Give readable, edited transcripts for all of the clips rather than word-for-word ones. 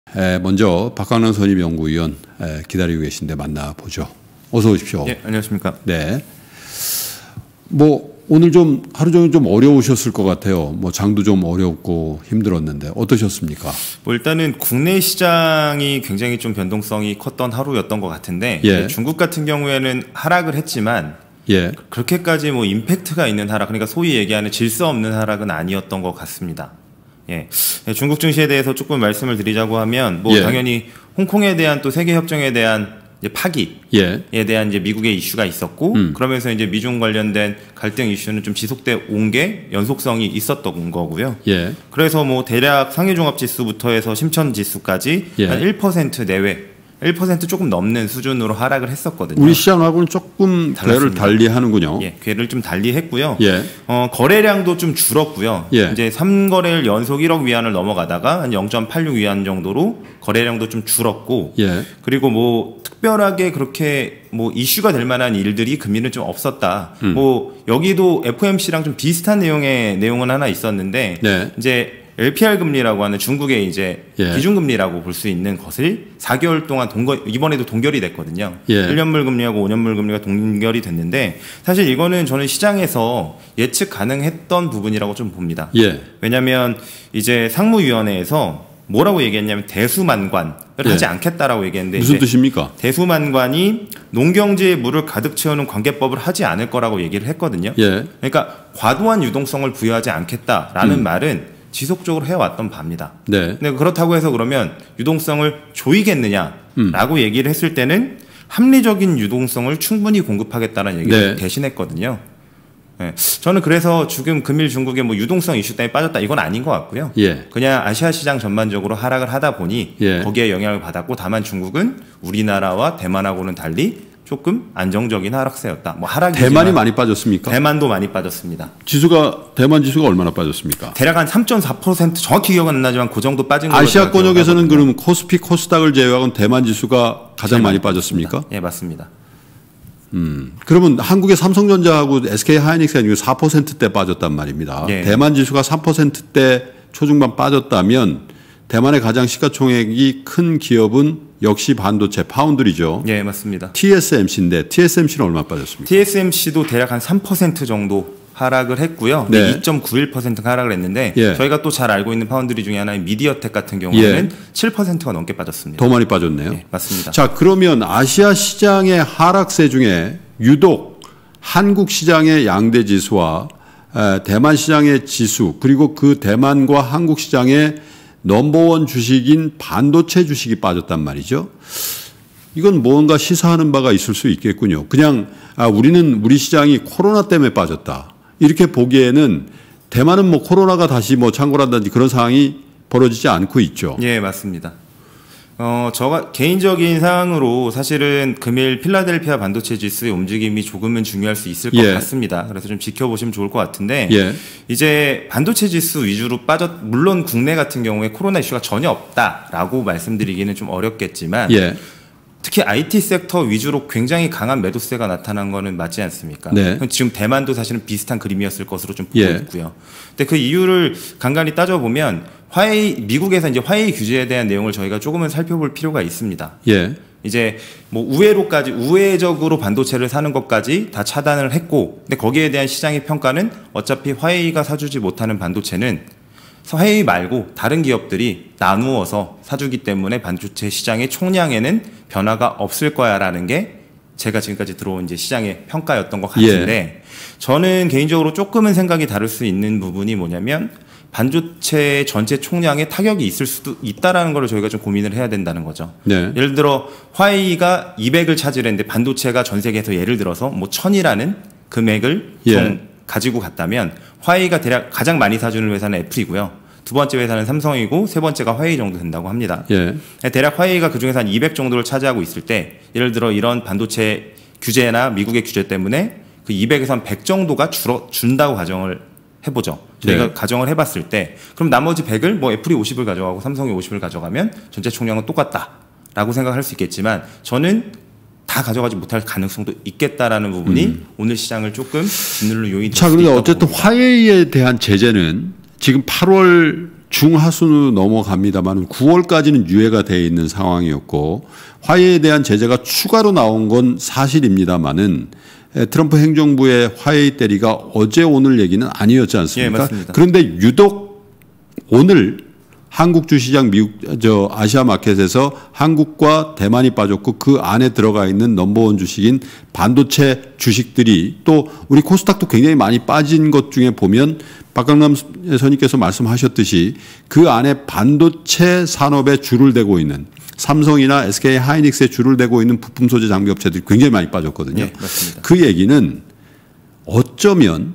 먼저 박강남 선임연구위원 기다리고 계신데 만나보죠. 어서 오십시오. 네, 안녕하십니까. 네. 오늘 좀 하루 종일 좀 어려우셨을 것 같아요. 장도 좀 어렵고 힘들었는데 어떠셨습니까? 일단은 국내 시장이 굉장히 좀 변동성이 컸던 하루였던 것 같은데 중국 같은 경우에는 하락을 했지만 그렇게까지 임팩트가 있는 하락, 그러니까 소위 얘기하는 질서 없는 하락은 아니었던 것 같습니다. 중국 증시에 대해서 조금 말씀을 드리자고 하면 당연히 홍콩에 대한 또 세계 협정에 대한 파기에 대한 미국의 이슈가 있었고 그러면서 미중 관련된 갈등 이슈는 좀 지속돼 온 게 연속성이 있었던 거고요. 그래서 대략 상해종합지수부터 해서 심천지수까지 한 1% 내외, 1% 조금 넘는 수준으로 하락을 했었거든요. 우리 시장하고는 조금 궤를 달리 하는군요. 궤를 좀 달리 했고요. 거래량도 좀 줄었고요. 이제 3거래일 연속 1억 위안을 넘어가다가 한 0.86 위안 정도로 거래량도 좀 줄었고 그리고 특별하게 그렇게 이슈가 될 만한 일들이 금일은 좀 없었다. 여기도 FOMC랑 좀 비슷한 내용은 하나 있었는데 이제 LPR 금리라고 하는 중국의 기준금리라고 볼 수 있는 것을 4개월 동안 이번에도 동결이 됐거든요. 1년물 금리하고 5년물 금리가 동결이 됐는데 사실 이거는 저는 시장에서 예측 가능했던 부분이라고 좀 봅니다. 왜냐하면 이제 상무위원회에서 뭐라고 얘기했냐면 대수만관을 하지 않겠다라고 얘기했는데 무슨 뜻입니까? 대수만관이 농경지에 물을 가득 채우는 관계법을 하지 않을 거라고 얘기를 했거든요. 그러니까 과도한 유동성을 부여하지 않겠다라는 말은 지속적으로 해왔던 바입니다. 근데 그렇다고 해서 그러면 유동성을 조이겠느냐라고 얘기를 했을 때는 합리적인 유동성을 충분히 공급하겠다는 얘기를 대신했거든요. 저는 그래서 지금 금일 중국의 유동성 이슈 때문에 빠졌다 이건 아닌 것 같고요. 그냥 아시아 시장 전반적으로 하락을 하다 보니 거기에 영향을 받았고 다만 중국은 우리나라와 대만하고는 달리 조금 안정적인 하락세였다. 대만이 많이 빠졌습니까? 대만도 많이 빠졌습니다. 대만 지수가 얼마나 빠졌습니까? 대략 한 3.4% 정확히 기억은 안 나지만 그 정도 빠진 걸로 아시아권역에서는 그럼 코스피, 코스닥을 제외하고는 대만 지수가 가장 많이 빠졌습니까? 예, 맞습니다. 그러면 한국의 삼성전자하고 SK하이닉스가 4%대 빠졌단 말입니다. 대만 지수가 3%대 초중반 빠졌다면 대만의 가장 시가총액이 큰 기업은 역시 반도체 파운드리죠. 예, 맞습니다. TSMC인데 TSMC는 얼마 빠졌습니까? TSMC도 대략 한 3% 정도 하락을 했고요. 2.91% 하락을 했는데 저희가 또 잘 알고 있는 파운드리 중에 하나인 미디어텍 같은 경우에는 7%가 넘게 빠졌습니다. 더 많이 빠졌네요. 맞습니다. 자, 그러면 아시아 시장의 하락세 중에 유독 한국 시장의 양대 지수와 대만 시장의 지수 그리고 그 대만과 한국 시장의 넘버원 주식인 반도체 주식이 빠졌단 말이죠. 이건 뭔가 시사하는 바가 있을 수 있겠군요. 그냥 우리 시장이 코로나 때문에 빠졌다. 이렇게 보기에는 대만은 코로나가 다시 창궐한다든지 그런 상황이 벌어지지 않고 있죠. 예, 맞습니다. 제가 개인적인 사항으로 사실은 금일 필라델피아 반도체 지수의 움직임이 조금은 중요할 수 있을 것 같습니다. 그래서 좀 지켜보시면 좋을 것 같은데 이제 반도체 지수 위주로 물론 국내 같은 경우에 코로나 이슈가 전혀 없다라고 말씀드리기는 좀 어렵겠지만 특히 IT 섹터 위주로 굉장히 강한 매도세가 나타난 거는 맞지 않습니까? 지금 대만도 사실은 비슷한 그림이었을 것으로 좀 보고 있고요. 근데 그 이유를 간간히 따져보면 미국에서 이제 화웨이 규제에 대한 내용을 저희가 조금은 살펴볼 필요가 있습니다. 이제 우회적으로 반도체를 사는 것까지 다 차단을 했고, 근데 거기에 대한 시장의 평가는 어차피 화웨이가 사주지 못하는 반도체는 화웨이 말고 다른 기업들이 나누어서 사주기 때문에 반도체 시장의 총량에는 변화가 없을 거야라는 게 제가 지금까지 들어온 시장의 평가였던 것 같은데 저는 개인적으로 조금은 생각이 다를 수 있는 부분이 뭐냐면 반도체 전체 총량에 타격이 있을 수도 있다라는 걸 저희가 좀 고민을 해야 된다는 거죠. 예를 들어 화웨이가 200을 차지했는데 반도체가 전 세계에서 예를 들어서 1000이라는 금액을 가지고 갔다면 화웨이가 대략 가장 많이 사주는 회사는 애플이고요. 두 번째 회사는 삼성이고 세 번째가 화웨이 정도 된다고 합니다. 대략 화웨이가 그중에서 한 200 정도를 차지하고 있을 때 예를 들어 이런 반도체 규제나 미국의 규제 때문에 그 200에서 한 100 정도가 준다고 가정을 해보죠. 저희가 가정을 해봤을 때 그럼 나머지 100을 애플이 50을 가져가고 삼성이 50을 가져가면 전체 총량은 똑같다라고 생각할 수 있겠지만 저는 다 가져가지 못할 가능성도 있겠다라는 부분이 오늘 시장을 조금 짓누르는 요인이 될 수도 있다고 봅니다. 어쨌든 화웨이에 대한 제재는 지금 8월 중하순으로 넘어갑니다만 9월까지는 유예가 되어 있는 상황이었고 화해에 대한 제재가 추가로 나온 건 사실입니다만은 트럼프 행정부의 화해의 때리가 어제 오늘 얘기는 아니었지 않습니까? 예, 맞습니다. 그런데 유독 오늘 한국 주시장 아시아 마켓에서 한국과 대만이 빠졌고 그 안에 들어가 있는 넘버원 주식인 반도체 주식들이 또 우리 코스닥도 굉장히 많이 빠진 것 중에 보면 박강남 선임께서 말씀하셨듯이 그 안에 반도체 산업에 줄을 대고 있는 삼성이나 SK 하이닉스에 줄을 대고 있는 부품 소재 장비 업체들이 굉장히 많이 빠졌거든요. 네, 맞습니다. 그 얘기는 어쩌면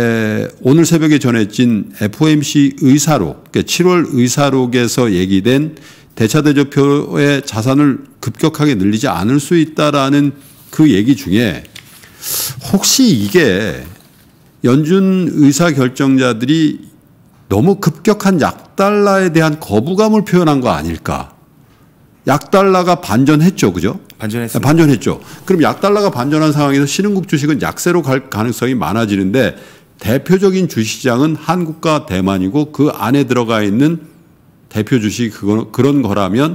오늘 새벽에 전해진 FOMC 의사록, 그러니까 7월 의사록에서 얘기된 대차대조표의 자산을 급격하게 늘리지 않을 수 있다라는 그 얘기 중에 혹시 이게 연준 의사결정자들이 너무 급격한 약달러에 대한 거부감을 표현한 거 아닐까? 약달러가 반전했죠, 그죠? 반전했습니다. 반전했죠. 그럼 약달러가 반전한 상황에서 신흥국 주식은 약세로 갈 가능성이 많아지는데 대표적인 주시장은 한국과 대만이고 그 안에 들어가 있는 대표 주식이 그런 거라면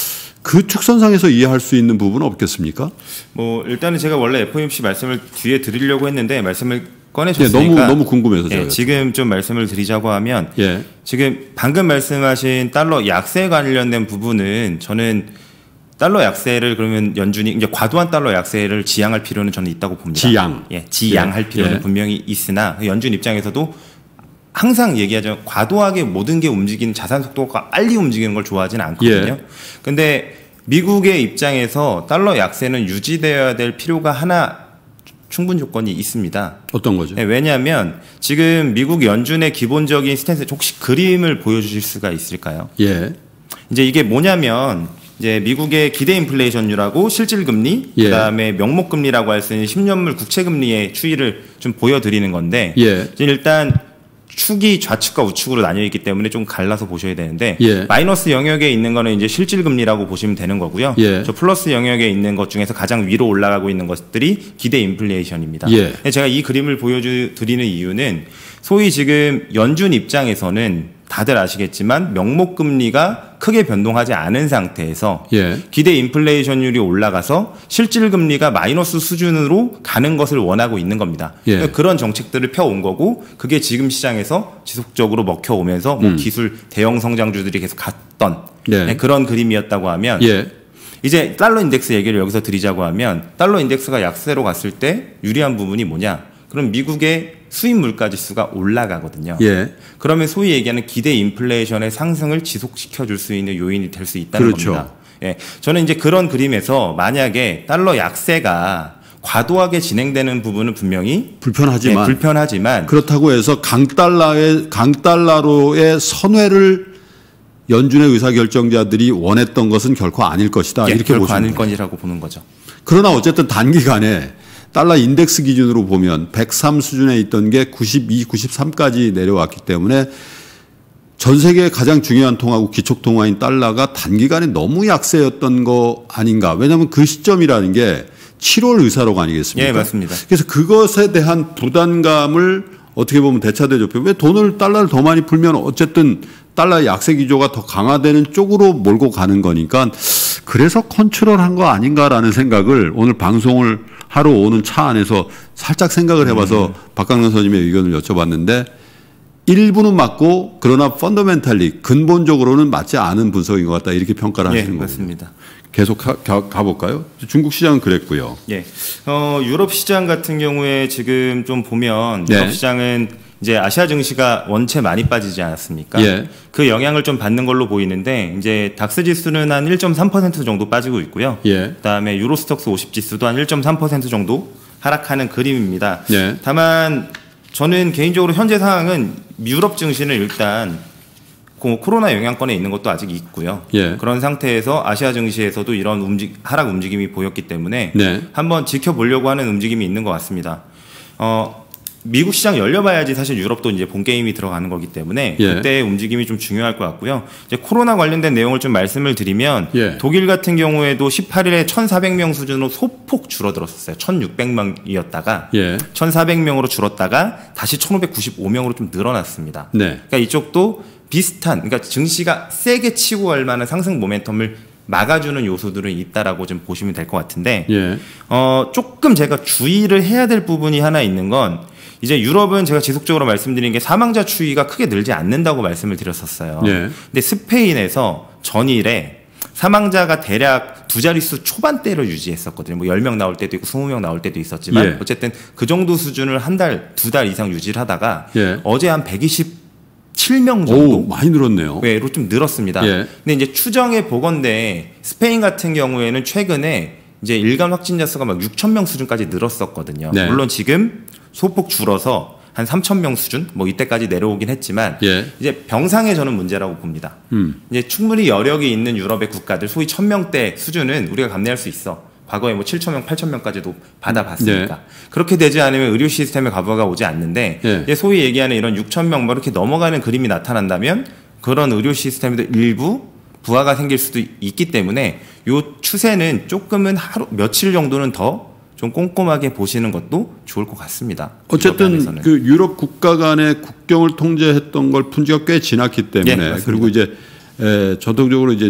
그 축선상에서 이해할 수 있는 부분은 없겠습니까? 뭐 일단은 제가 원래 FOMC 말씀을 뒤에 드리려고 했는데 말씀을 꺼내셨으니까 네, 너무 궁금해서 제가 지금 좀 말씀을 드리자고 하면 지금 방금 말씀하신 달러 약세 관련된 부분은 저는 달러 약세를 그러면 연준이 이제 과도한 달러 약세를 지양할 필요는 저는 있다고 봅니다. 지양할 필요는 분명히 있으나 연준 입장에서도 항상 얘기하죠. 과도하게 모든 게 움직이는 자산 속도가 빨리 움직이는 걸 좋아하지는 않거든요. 근데 미국의 입장에서 달러 약세는 유지되어야 될 필요가 하나 충분 조건이 있습니다. 어떤 거죠? 네, 왜냐하면 지금 미국 연준의 기본적인 스탠스 혹시 그림을 보여주실 수가 있을까요? 이제 이게 뭐냐면 이제 미국의 기대 인플레이션율하고 실질 금리, 그다음에 명목 금리라고 할 수 있는 10년물 국채 금리의 추이를 좀 보여드리는 건데 일단 축이 좌측과 우측으로 나뉘어 있기 때문에 좀 갈라서 보셔야 되는데 마이너스 영역에 있는 거는 이제 실질 금리라고 보시면 되는 거고요. 저 플러스 영역에 있는 것 중에서 가장 위로 올라가고 있는 것들이 기대 인플레이션입니다. 제가 이 그림을 보여드리는 이유는 소위 지금 연준 입장에서는 다들 아시겠지만 명목 금리가 크게 변동하지 않은 상태에서 기대 인플레이션율이 올라가서 실질 금리가 마이너스 수준으로 가는 것을 원하고 있는 겁니다. 그런 정책들을 펴온 거고 그게 지금 시장에서 지속적으로 먹혀오면서 뭐 기술 대형 성장주들이 계속 갔던 그런 그림이었다고 하면 이제 달러 인덱스 얘기를 여기서 드리자고 하면 달러 인덱스가 약세로 갔을 때 유리한 부분이 뭐냐? 그럼 미국의 수입 물가 지수가 올라가거든요. 그러면 소위 얘기하는 기대 인플레이션의 상승을 지속시켜 줄 수 있는 요인이 될 수 있다는 겁니다. 저는 이제 그런 그림에서 만약에 달러 약세가 과도하게 진행되는 부분은 분명히 불편하지만 그렇다고 해서 강달러로의 선회를 연준의 의사결정자들이 원했던 것은 결코 아닐 것이다. 이렇게 결코 보시는 아닐 거예요. 것이라고 보는 거죠. 그러나 어쨌든 단기간에 달러 인덱스 기준으로 보면 103 수준에 있던 게 92, 93까지 내려왔기 때문에 전 세계의 가장 중요한 통화국 기축통화인 달러가 단기간에 너무 약세였던 거 아닌가. 왜냐하면 그 시점이라는 게 7월 의사록 아니겠습니까? 맞습니다. 그래서 그것에 대한 부담감을 어떻게 보면 대차대조표. 왜 달러를 더 많이 풀면 어쨌든 달러의 약세 기조가 더 강화되는 쪽으로 몰고 가는 거니까 그래서 컨트롤한 거 아닌가라는 생각을 오늘 방송을 하러 오는 차 안에서 살짝 생각을 해봐서 박강남 선생님의 의견을 여쭤봤는데 일부는 맞고 그러나 펀더멘탈리 근본적으로는 맞지 않은 분석인 것 같다 이렇게 평가를 하시는 거예요. 맞습니다. 계속 가볼까요? 중국 시장은 그랬고요. 유럽 시장 같은 경우에 지금 좀 보면 유럽 시장은 이제 아시아 증시가 원체 많이 빠지지 않았습니까? 그 영향을 좀 받는 걸로 보이는데 이제 닥스 지수는 한 1.3% 정도 빠지고 있고요. 그다음에 유로스톡스 50 지수도 한 1.3% 정도 하락하는 그림입니다. 다만 저는 개인적으로 현재 상황은 유럽 증시는 일단 코로나 영향권에 있는 것도 아직 있고요. 그런 상태에서 아시아 증시에서도 이런 하락 움직임이 보였기 때문에 한번 지켜보려고 하는 움직임이 있는 것 같습니다. 미국 시장 열려봐야지 사실 유럽도 이제 본 게임이 들어가는 거기 때문에 그때의 움직임이 좀 중요할 것 같고요. 이제 코로나 관련된 내용을 좀 말씀을 드리면 독일 같은 경우에도 18일에 1,400명 수준으로 소폭 줄어들었었어요. 1,600명이었다가 1,400명으로 줄었다가 다시 1,595명으로 좀 늘어났습니다. 그러니까 이쪽도 비슷한, 그러니까 증시가 세게 치고 갈 만한 상승 모멘텀을 막아주는 요소들은 있다라고 좀 보시면 될 것 같은데, 예. 조금 제가 주의를 해야 될 부분이 하나 있는 건, 이제 유럽은 제가 지속적으로 말씀드린 게 사망자 추이가 크게 늘지 않는다고 말씀을 드렸었어요. 예. 근데 스페인에서 전일에 사망자가 대략 두 자릿수 초반대로 유지했었거든요. 뭐 10명 나올 때도 있고 20명 나올 때도 있었지만, 예. 어쨌든 그 정도 수준을 한 달, 두 달 이상 유지를 하다가, 예. 어제 한 127명 정도? 오, 많이 늘었네요. 로 좀 늘었습니다. 예. 근데 이제 추정해 보건대 스페인 같은 경우에는 최근에 이제 일간 확진자 수가 막 6,000명 수준까지 늘었었거든요. 네. 물론 지금 소폭 줄어서 한 3,000명 수준, 뭐 이때까지 내려오긴 했지만, 예. 이제 병상의 저는 문제라고 봅니다. 이제 충분히 여력이 있는 유럽의 국가들, 소위 1,000명대 수준은 우리가 감내할 수 있어. 과거에 뭐 7,000명, 8,000명까지도 받아봤으니까. 네. 그렇게 되지 않으면 의료 시스템에 과부하가 오지 않는데, 네. 이제 소위 얘기하는 이런 6,000명 뭐 이렇게 넘어가는 그림이 나타난다면, 그런 의료 시스템에도 일부 부하가 생길 수도 있기 때문에, 요 추세는 조금은 하루, 며칠 정도는 더 좀 꼼꼼하게 보시는 것도 좋을 것 같습니다. 어쨌든 그 유럽 국가 간의 국경을 통제했던 걸 푼 지가 꽤 지났기 때문에, 네, 그리고 이제 전통적으로 이제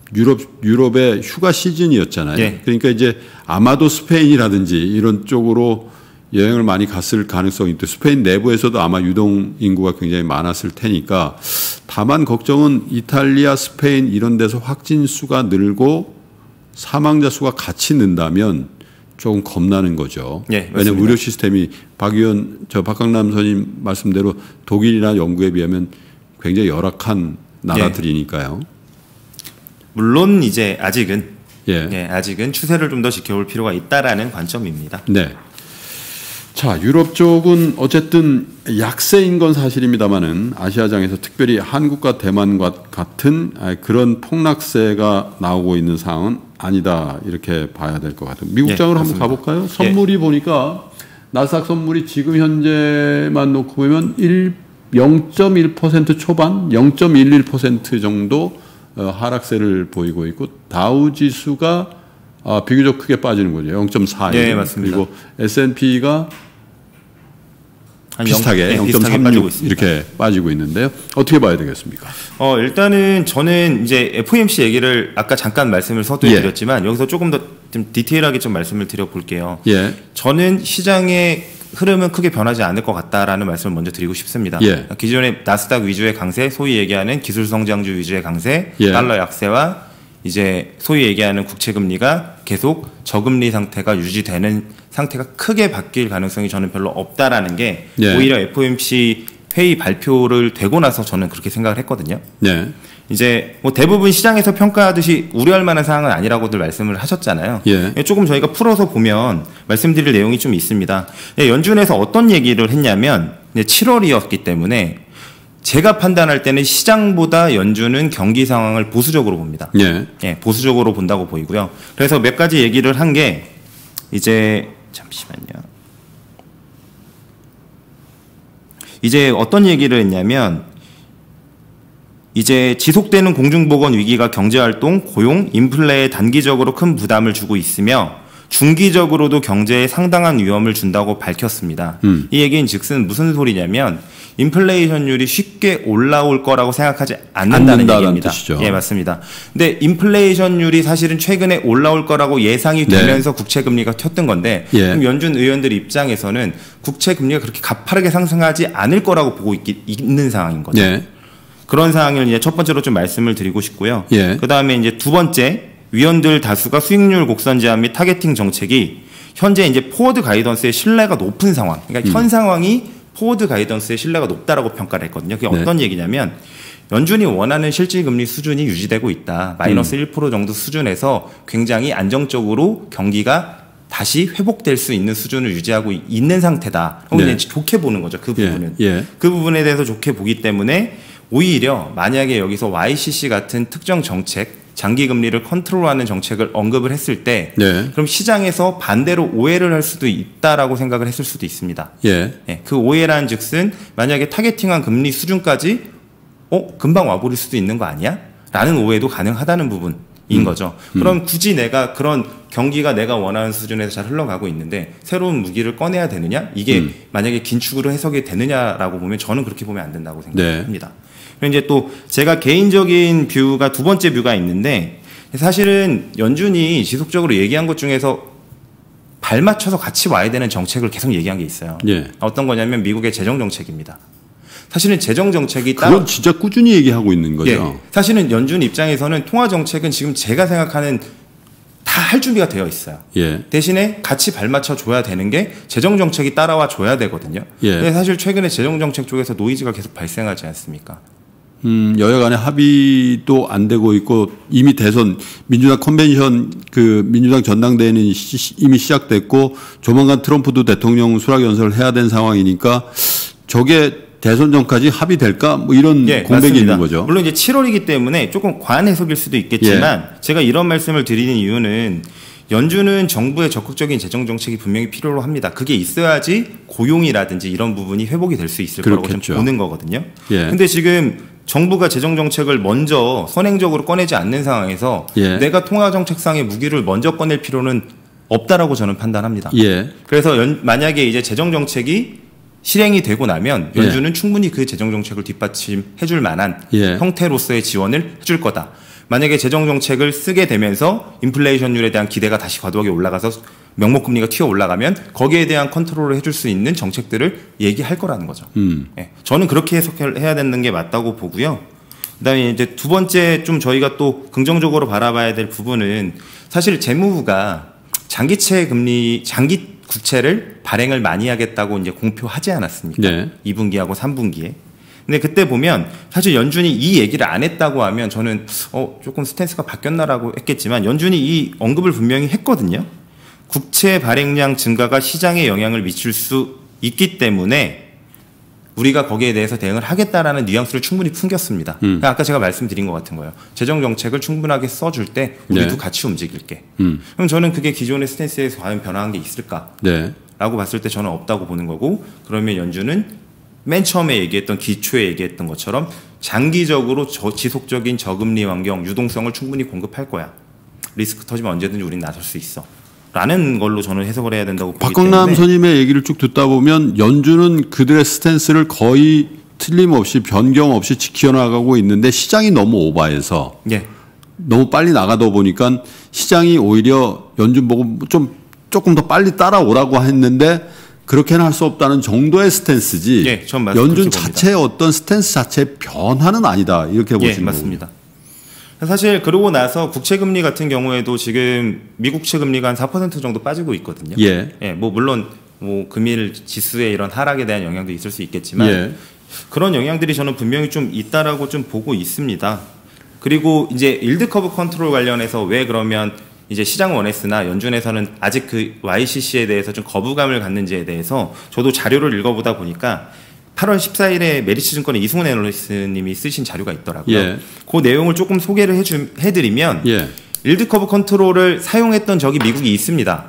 유럽의 휴가 시즌이었잖아요. 네. 그러니까 이제 아마도 스페인이라든지 이런 쪽으로 여행을 많이 갔을 가능성이 있고, 스페인 내부에서도 아마 유동 인구가 굉장히 많았을 테니까, 다만 걱정은 이탈리아, 스페인 이런 데서 확진 수가 늘고 사망자 수가 같이 는다면 조금 겁나는 거죠. 네, 왜냐하면 의료 시스템이 박강남 선임 말씀대로 독일이나 영국에 비하면 굉장히 열악한 나라들이니까요. 물론 이제 아직은 예. 아직은 추세를 좀 더 지켜볼 필요가 있다라는 관점입니다. 네. 자, 유럽 쪽은 어쨌든 약세인 건 사실입니다만은 아시아장에서 특별히 한국과 대만과 같은 그런 폭락세가 나오고 있는 상황은 아니다, 이렇게 봐야 될 것 같아요. 미국장으로 한번 가볼까요? 선물이 보니까 나스닥 선물이 지금 현재만 놓고 보면 0.1% 초반, 0.11% 정도 하락세를 보이고 있고, 다우 지수가 비교적 크게 빠지는 거죠. 0.4. 네, 맞습니다. 그리고 S&P가 비슷하게 0.36 이렇게 빠지고 있는데요. 어떻게 봐야 되겠습니까? 일단은 저는 이제 FOMC 얘기를 아까 잠깐 말씀을 서두에 드렸지만, 여기서 조금 더 좀 디테일하게 좀 말씀을 드려볼게요. 예. 저는 시장의 흐름은 크게 변하지 않을 것 같다라는 말씀을 먼저 드리고 싶습니다. 예. 기존의 나스닥 위주의 강세, 소위 얘기하는 기술 성장주 위주의 강세, 달러 약세와 이제 소위 얘기하는 국채 금리가 계속 저금리 상태가 유지되는 상태가 크게 바뀔 가능성이 저는 별로 없다라는 게 오히려 FOMC 회의 발표를 되고 나서 저는 그렇게 생각을 했거든요. 네. 이제 뭐 대부분 시장에서 평가하듯이 우려할 만한 사항은 아니라고들 말씀을 하셨잖아요. 조금 저희가 풀어서 보면 말씀드릴 내용이 좀 있습니다. 연준에서 어떤 얘기를 했냐면, 7월이었기 때문에 제가 판단할 때는 시장보다 연준은 경기 상황을 보수적으로 봅니다. 보수적으로 본다고 보이고요. 그래서 몇 가지 얘기를 한 게, 이제 잠시만요. 이제 어떤 얘기를 했냐면, 이제 지속되는 공중보건 위기가 경제활동, 고용, 인플레에 단기적으로 큰 부담을 주고 있으며 중기적으로도 경제에 상당한 위험을 준다고 밝혔습니다. 이 얘기는 즉슨 무슨 소리냐면, 인플레이션율이 쉽게 올라올 거라고 생각하지 않는다는 얘기입니다. 뜻이죠. 예, 맞습니다. 근데 인플레이션율이 사실은 최근에 올라올 거라고 예상이 되면서 국채금리가 튀었던 건데, 그럼 연준 의원들 입장에서는 국채금리가 그렇게 가파르게 상승하지 않을 거라고 보고 있는 상황인 거죠. 그런 상황을 이제 첫 번째로 좀 말씀을 드리고 싶고요. 그 다음에 이제 두 번째, 위원들 다수가 수익률 곡선 제한 및 타겟팅 정책이 현재 이제 포워드 가이던스의 신뢰가 높은 상황, 그러니까 현 상황이 포워드 가이던스의 신뢰가 높다라고 평가를 했거든요. 그게 어떤 얘기냐면, 연준이 원하는 실질금리 수준이 유지되고 있다. 마이너스 1% 정도 수준에서 굉장히 안정적으로 경기가 다시 회복될 수 있는 수준을 유지하고 있는 상태다. 이제 좋게 보는 거죠. 그 부분은. 그 부분에 대해서 좋게 보기 때문에 오히려 만약에 여기서 YCC 같은 특정 정책, 장기금리를 컨트롤하는 정책을 언급을 했을 때 그럼 시장에서 반대로 오해를 할 수도 있다라고 생각을 했을 수도 있습니다. 그 오해란 즉슨 만약에 타겟팅한 금리 수준까지 금방 와버릴 수도 있는 거 아니야? 라는 오해도 가능하다는 부분인 거죠. 그럼 굳이 내가 그런 경기가 내가 원하는 수준에서 잘 흘러가고 있는데 새로운 무기를 꺼내야 되느냐? 이게 만약에 긴축으로 해석이 되느냐라고 보면 저는 그렇게 보면 안 된다고 생각합니다. 그리고 이제 또 제가 개인적인 뷰가 두 번째 뷰가 있는데 사실은 연준이 지속적으로 얘기한 것 중에서 발 맞춰서 같이 와야 되는 정책을 계속 얘기한 게 있어요. 예. 어떤 거냐면 미국의 재정 정책입니다. 사실은 재정 정책이 그건 진짜 꾸준히 얘기하고 있는 거죠. 예, 사실은 연준 입장에서는 통화 정책은 지금 제가 생각하는 다 할 준비가 되어 있어요. 예. 대신에 같이 발맞춰 줘야 되는 게 재정 정책이 따라와 줘야 되거든요. 예. 근데 사실 최근에 재정 정책 쪽에서 노이즈가 계속 발생하지 않습니까? 여야 간의 합의도 안 되고 있고 이미 대선 민주당 컨벤션 그 민주당 전당대회는 이미 시작됐고 조만간 트럼프도 대통령 수락 연설을 해야 되는 상황이니까 저게 대선 전까지 합의될까? 뭐 이런 예, 공백이 맞습니다. 있는 거죠. 물론 이제 7월이기 때문에 조금 과한 해석일 수도 있겠지만 예. 제가 이런 말씀을 드리는 이유는 연준은 정부의 적극적인 재정 정책이 분명히 필요로 합니다. 그게 있어야지 고용이라든지 이런 부분이 회복이 될 수 있을 거라고 좀 보는 거거든요. 그런데 지금 정부가 재정 정책을 먼저 선행적으로 꺼내지 않는 상황에서 내가 통화 정책상의 무기를 먼저 꺼낼 필요는 없다라고 저는 판단합니다. 그래서 만약에 이제 재정 정책이 실행이 되고 나면 연준은 충분히 그 재정 정책을 뒷받침해 줄 만한 형태로서의 지원을 해줄 거다. 만약에 재정 정책을 쓰게 되면서 인플레이션율에 대한 기대가 다시 과도하게 올라가서 명목금리가 튀어 올라가면 거기에 대한 컨트롤을 해줄 수 있는 정책들을 얘기할 거라는 거죠. 예, 저는 그렇게 해석해야 되는 게 맞다고 보고요. 그다음에 이제 두 번째 좀 저희가 또 긍정적으로 바라봐야 될 부분은 사실 재무부가 장기 국채를 발행을 많이 하겠다고 이제 공표하지 않았습니까? 2분기하고 3분기에. 근데 그때 보면 사실 연준이 이 얘기를 안 했다고 하면 저는 조금 스탠스가 바뀌었나라고 했겠지만 연준이 이 언급을 분명히 했거든요. 국채 발행량 증가가 시장에 영향을 미칠 수 있기 때문에 우리가 거기에 대해서 대응을 하겠다라는 뉘앙스를 충분히 풍겼습니다. 그러니까 아까 제가 말씀드린 것 같은 거예요. 재정 정책을 충분하게 써줄 때 우리도 같이 움직일게. 그럼 저는 그게 기존의 스탠스에서 과연 변화한 게 있을까? 라고 봤을 때 저는 없다고 보는 거고 그러면 연준은 맨 처음에 얘기했던 기초에 얘기했던 것처럼 장기적으로 지속적인 저금리 환경, 유동성을 충분히 공급할 거야. 리스크 터지면 언제든지 우린 나설 수 있어. 라는 걸로 저는 해석을 해야 된다고 보기 때문에 박광남 선임의 얘기를 쭉 듣다 보면 연준은 그들의 스탠스를 거의 틀림없이 변경 없이 지켜나가고 있는데 시장이 너무 오버해서 너무 빨리 나가다 보니까 시장이 오히려 연준 보고 조금 더 빨리 따라오라고 했는데 그렇게는 할 수 없다는 정도의 스탠스지 연준 자체의 어떤 스탠스 자체의 변화는 아니다 이렇게 보시는 맞습니다. 거군요. 사실 그러고 나서 국채금리 같은 경우에도 지금 미국 채금리가 한 4% 정도 빠지고 있거든요. 뭐 물론 뭐 금일 지수의 이런 하락에 대한 영향도 있을 수 있겠지만 그런 영향들이 저는 분명히 좀 있다라고 좀 보고 있습니다. 그리고 이제 일드 커브 컨트롤 관련해서 왜 그러면 이제 시장 원했으나 연준에서는 아직 그 YCC에 대해서 좀 거부감을 갖는지에 대해서 저도 자료를 읽어보다 보니까 8월 14일에 메리츠증권의 이승훈 애널리스트님이 쓰신 자료가 있더라고요. 그 내용을 조금 소개를 해드리면 일드 커브 컨트롤을 사용했던 적이 미국이 있습니다.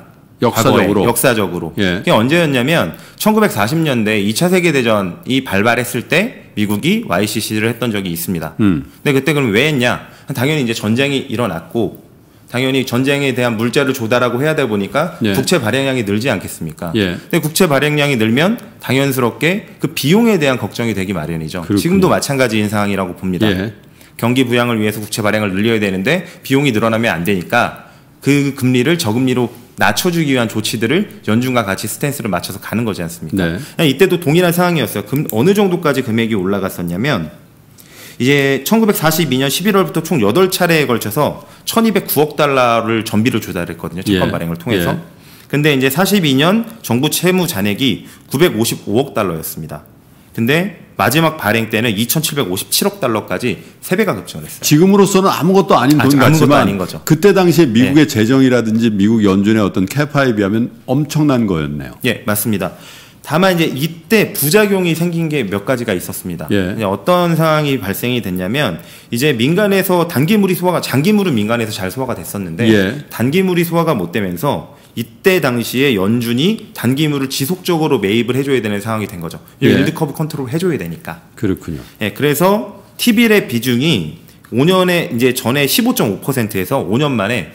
역사적으로. 그게 언제였냐면 1940년대 2차 세계대전이 발발했을 때 미국이 YCC를 했던 적이 있습니다. 근데 그때 그럼 왜 했냐? 당연히 이제 전쟁이 일어났고 당연히 전쟁에 대한 물자를 조달하고 해야 되다 보니까 국채 발행량이 늘지 않겠습니까? 근데 국채 발행량이 늘면 당연스럽게 그 비용에 대한 걱정이 되기 마련이죠. 그렇군요. 지금도 마찬가지인 상황이라고 봅니다. 경기 부양을 위해서 국채 발행을 늘려야 되는데 비용이 늘어나면 안 되니까 그 금리를 저금리로 낮춰주기 위한 조치들을 연준과 같이 스탠스를 맞춰서 가는 거지 않습니까? 이때도 동일한 상황이었어요. 어느 정도까지 금액이 올라갔었냐면 이제 1942년 11월부터 총 8차례에 걸쳐서 1209억 달러를 전비를 조달했거든요. 채권 발행을 통해서. 근데 이제 42년 정부 채무 잔액이 955억 달러였습니다. 근데 마지막 발행 때는 2,757억 달러까지 3배가 급증을 했어요. 지금으로서는 아무것도 아닌 돈 같지만 아닌 거죠. 그때 당시에 미국의 재정이라든지 미국 연준의 어떤 캐파에 비하면 엄청난 거였네요. 맞습니다. 다만 이제 이때 부작용이 생긴 게 몇 가지가 있었습니다. 어떤 상황이 발생이 됐냐면 이제 민간에서 단기물이 장기물은 민간에서 잘 소화가 됐었는데 단기물이 소화가 못 되면서 이때 당시에 연준이 단기물을 지속적으로 매입을 해줘야 되는 상황이 된 거죠. 일드 커브 컨트롤을 해줘야 되니까. 그렇군요. 그래서 T빌의 비중이 5년에 이제 전에 15.5%에서 5년 만에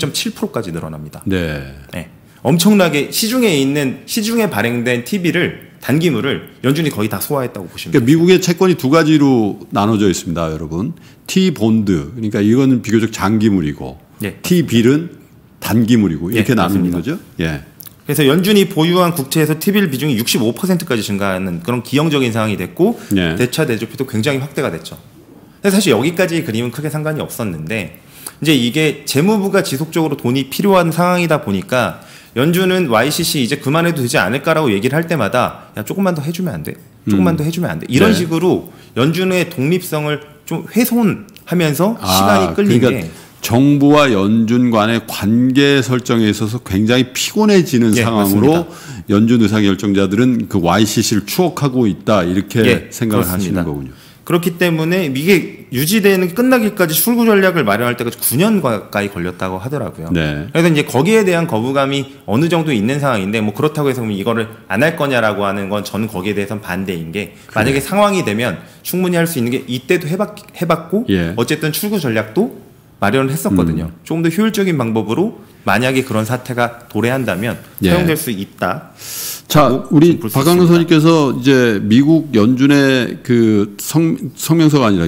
91.7%까지 늘어납니다. 엄청나게 시중에 발행된 TV를 단기물을 연준이 거의 다 소화했다고 보시면 그러니까 미국의 채권이 두 가지로 나눠져 있습니다, 여러분. T-본드, 그러니까 이거는 비교적 장기물이고 예. T-빌은 단기물이고 이렇게 나누는 거죠. 예. 그래서 연준이 보유한 국채에서 T빌 비중이 65%까지 증가하는 그런 기형적인 상황이 됐고 예. 대차 대조표도 굉장히 확대가 됐죠. 사실 여기까지 그림은 크게 상관이 없었는데 이제 이게 재무부가 지속적으로 돈이 필요한 상황이다 보니까 연준은 YCC 이제 그만해도 되지 않을까라고 얘기를 할 때마다 야 조금만 더 해주면 안 돼? 조금만 더 해주면 안 돼? 이런 네. 식으로 연준의 독립성을 좀 훼손하면서 시간이 끌린 그러니까 게 정부와 연준 간의 관계 설정에 있어서 굉장히 피곤해지는 예, 상황으로 맞습니다. 연준 의사결정자들은 그 YCC를 추억하고 있다 이렇게 예, 생각을 그렇습니다. 하시는 거군요. 그렇기 때문에 이게 유지되는 끝나기까지 출구 전략을 마련할 때까지 9년 가까이 걸렸다고 하더라고요. 네. 그래서 이제 거기에 대한 거부감이 어느 정도 있는 상황인데 뭐 그렇다고 해서 그럼 이거를 안 할 거냐라고 하는 건 저는 거기에 대해서는 반대인 게 만약에 상황이 되면 충분히 할 수 있는 게 이때도 해봤고 예. 어쨌든 출구 전략도 마련을 했었거든요. 조금 더 효율적인 방법으로 만약에 그런 사태가 도래한다면 예. 사용될 수 있다. 자, 우리 박강론 선생님께서 이제 미국 연준의 그 성명서가 아니라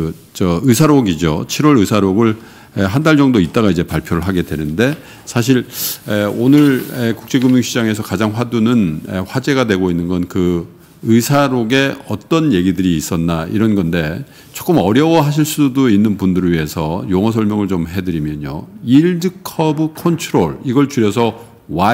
의사록이죠. 7월 의사록을 한 달 정도 있다가 이제 발표를 하게 되는데 사실 오늘 국제금융시장에서 가장 화제가 되고 있는 건 그 의사록에 어떤 얘기들이 있었나 이런 건데 조금 어려워하실 수도 있는 분들을 위해서 용어 설명을 좀 해드리면요. Yield Curve Control 이걸 줄여서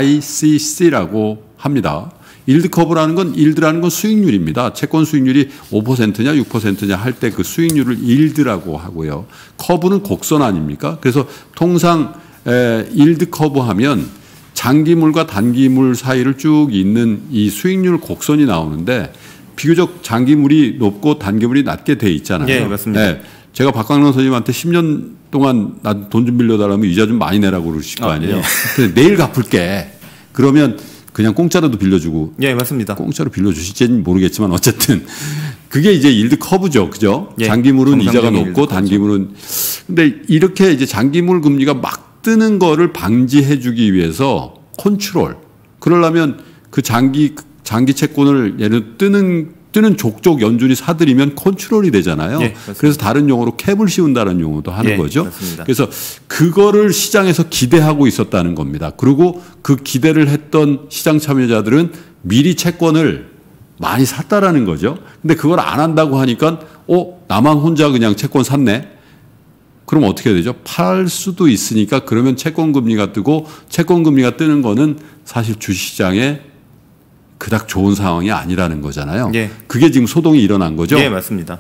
YCC라고 합니다. Yield Curve라는 건 Yield라는 건 수익률입니다. 채권 수익률이 5%냐 6%냐 할 때 그 수익률을 Yield라고 하고요. 커브는 곡선 아닙니까? 그래서 통상 Yield Curve 하면 장기물과 단기물 사이를 쭉 잇는 이 수익률 곡선이 나오는데 비교적 장기물이 높고 단기물이 낮게 돼 있잖아요. 네, 맞습니다. 네. 제가 박강론 선생님한테 10년 동안 나 돈 좀 빌려달라면 이자 좀 많이 내라고 그러실 거 아니에요. 네. 근데 내일 갚을게. 그러면 그냥 공짜로도 빌려주고. 예, 맞습니다. 공짜로 빌려주실지는 모르겠지만 어쨌든 그게 이제 일드 커브죠. 그죠? 예, 장기물은 이자가 높고 단기물은. 근데 이렇게 이제 장기물 금리가 막 뜨는 거를 방지해 주기 위해서 컨트롤. 그러려면 그 장기 채권을 예를 뜨는 족족 연준이 사들이면 컨트롤이 되잖아요. 예, 그래서 다른 용어로 캡을 씌운다는 용어도 하는 예, 거죠. 맞습니다. 그래서 그거를 시장에서 기대하고 있었다는 겁니다. 그리고 그 기대를 했던 시장 참여자들은 미리 채권을 많이 샀다라는 거죠. 근데 그걸 안 한다고 하니까 나만 혼자 그냥 채권 샀네. 그럼 어떻게 되죠? 팔 수도 있으니까 그러면 채권 금리가 뜨고 채권 금리가 뜨는 거는 사실 주식시장에 그닥 좋은 상황이 아니라는 거잖아요. 예. 그게 지금 소동이 일어난 거죠? 네, 맞습니다.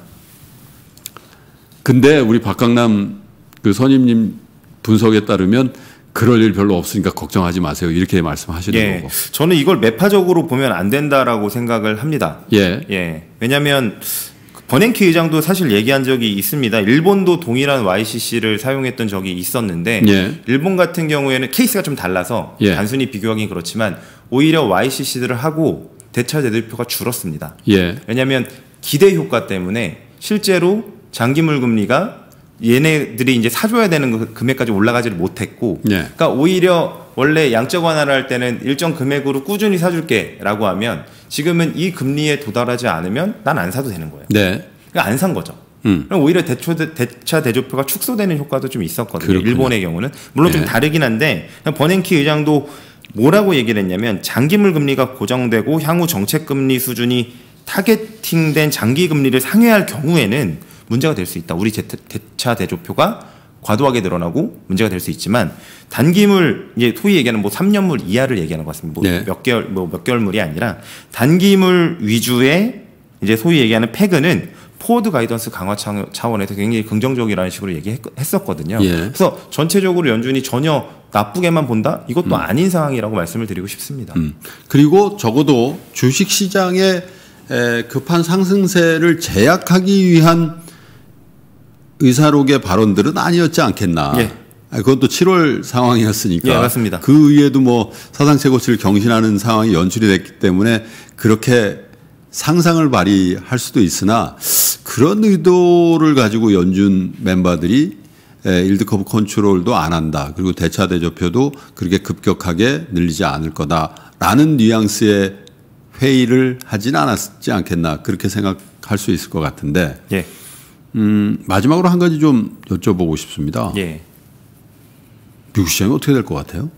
근데 우리 박강남 그 선임님 분석에 따르면 그럴 일 별로 없으니까 걱정하지 마세요. 이렇게 말씀하시는 예. 거고. 저는 이걸 매파적으로 보면 안 된다라고 생각을 합니다. 예. 예. 왜냐하면 버냉키 의장도 사실 얘기한 적이 있습니다. 일본도 동일한 YCC를 사용했던 적이 있었는데 예. 일본 같은 경우에는 케이스가 좀 달라서 예. 단순히 비교하기는 그렇지만 오히려 YCC들을 하고 대차 대조표가 줄었습니다. 예. 왜냐하면 기대 효과 때문에 실제로 장기물 금리가 얘네들이 이제 사줘야 되는 그 금액까지 올라가지를 못했고, 예. 그러니까 오히려 원래 양적 완화를 할 때는 일정 금액으로 꾸준히 사줄게라고 하면 지금은 이 금리에 도달하지 않으면 난 안 사도 되는 거예요. 네. 그러니까 안 산 거죠. 그럼 오히려 대차 대조표가 축소되는 효과도 좀 있었거든요. 그렇군요. 일본의 경우는 물론 좀 다르긴 한데 버냉키 의장도 뭐라고 얘기를 했냐면 장기물 금리가 고정되고 향후 정책 금리 수준이 타겟팅된 장기 금리를 상회할 경우에는 문제가 될 수 있다. 우리 대차 대조표가 과도하게 늘어나고 문제가 될 수 있지만 단기물 이제 소위 얘기하는 뭐 3년물 이하를 얘기하는 것 같습니다. 네. 몇 개월물이 아니라 단기물 위주의 이제 소위 얘기하는 패그는 포워드 가이던스 강화 차원에서 굉장히 긍정적이라는 식으로 얘기했었거든요. 예. 그래서 전체적으로 연준이 전혀 나쁘게만 본다? 이것도 아닌 상황이라고 말씀을 드리고 싶습니다. 그리고 적어도 주식시장의 급한 상승세를 제약하기 위한 의사록의 발언들은 아니었지 않겠나. 예. 그건 또 7월 상황이었으니까. 예, 맞습니다. 그 위에도 뭐 사상 최고치를 경신하는 상황이 연출이 됐기 때문에 그렇게 상상을 발휘할 수도 있으나 그런 의도를 가지고 연준 멤버들이 일드 커브 컨트롤도 안 한다. 그리고 대차 대조표도 그렇게 급격하게 늘리지 않을 거다라는 뉘앙스의 회의를 하진 않았지 않겠나 그렇게 생각할 수 있을 것 같은데 예. 마지막으로 한 가지 좀 여쭤보고 싶습니다. 예. 미국 시장이 어떻게 될 것 같아요?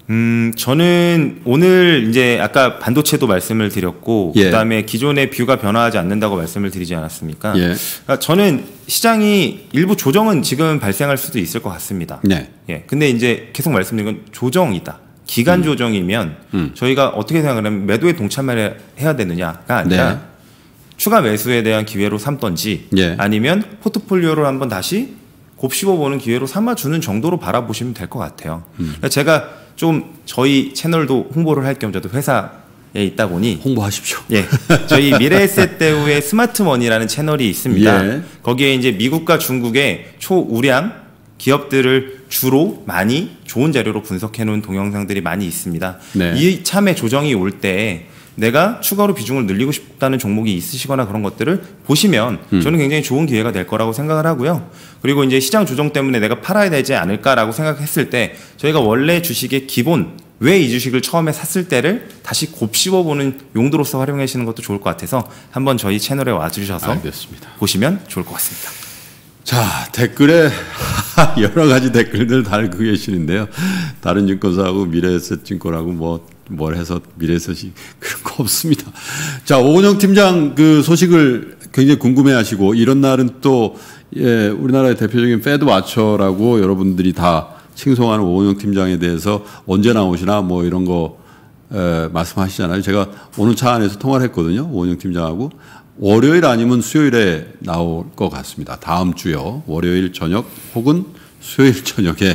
저는 오늘 이제 아까 반도체도 말씀을 드렸고 예. 그다음에 기존의 뷰가 변화하지 않는다고 말씀을 드리지 않았습니까? 예. 그러니까 저는 시장이 일부 조정은 지금 발생할 수도 있을 것 같습니다. 네. 예. 근데 이제 계속 말씀드린 건 조정이다. 기간 조정이면 저희가 어떻게 생각하냐면 매도에 동참을 해야 되느냐가 아니라 네. 추가 매수에 대한 기회로 삼던지 예. 아니면 포트폴리오를 한번 다시 곱씹어보는 기회로 삼아주는 정도로 바라보시면 될 것 같아요. 그러니까 제가 좀 저희 채널도 홍보를 할 겸 저도 회사에 있다 보니 홍보하십시오. 예, 저희 미래에셋 대우의 스마트머니라는 채널이 있습니다. 예. 거기에 이제 미국과 중국의 초우량 기업들을 주로 많이 좋은 자료로 분석해 놓은 동영상들이 많이 있습니다. 네. 이 참에 조정이 올 때 내가 추가로 비중을 늘리고 싶다는 종목이 있으시거나 그런 것들을 보시면 저는 굉장히 좋은 기회가 될 거라고 생각을 하고요. 그리고 이제 시장 조정 때문에 내가 팔아야 되지 않을까라고 생각했을 때 저희가 원래 주식의 기본 왜 이 주식을 처음에 샀을 때를 다시 곱씹어보는 용도로서 활용하시는 것도 좋을 것 같아서 한번 저희 채널에 와주셔서 알겠습니다. 보시면 좋을 것 같습니다. 자, 댓글에 여러 가지 댓글들 달고 계시는데요. 다른 증권사하고 미래에셋 증권하고 뭘 해서 미래에셋이 그런 거 없습니다. 자, 오건영 팀장 그 소식을 굉장히 궁금해하시고 이런 날은 또 예, 우리나라의 대표적인 패드 와처라고 여러분들이 다 칭송하는 오건영 팀장에 대해서 언제 나오시나 뭐 이런 거 말씀하시잖아요. 제가 오늘 차 안에서 통화를 했거든요. 오건영 팀장하고. 월요일 아니면 수요일에 나올 것 같습니다. 다음 주요. 월요일 저녁 혹은 수요일 저녁에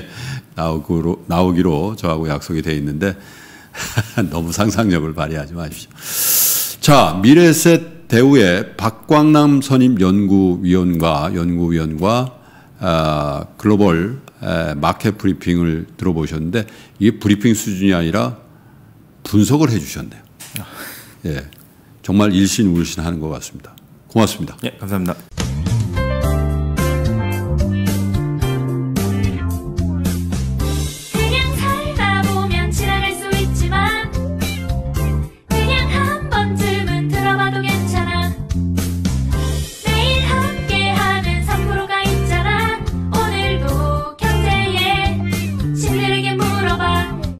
나오기로 저하고 약속이 돼 있는데 너무 상상력을 발휘하지 마십시오. 자, 미래에셋 대우의 박광남 선임 연구위원과 글로벌 마켓 브리핑을 들어보셨는데 이게 브리핑 수준이 아니라 분석을 해 주셨네요. 예. 정말 일신울신 하는 것 같습니다. 고맙습니다. 예, 감사합니다.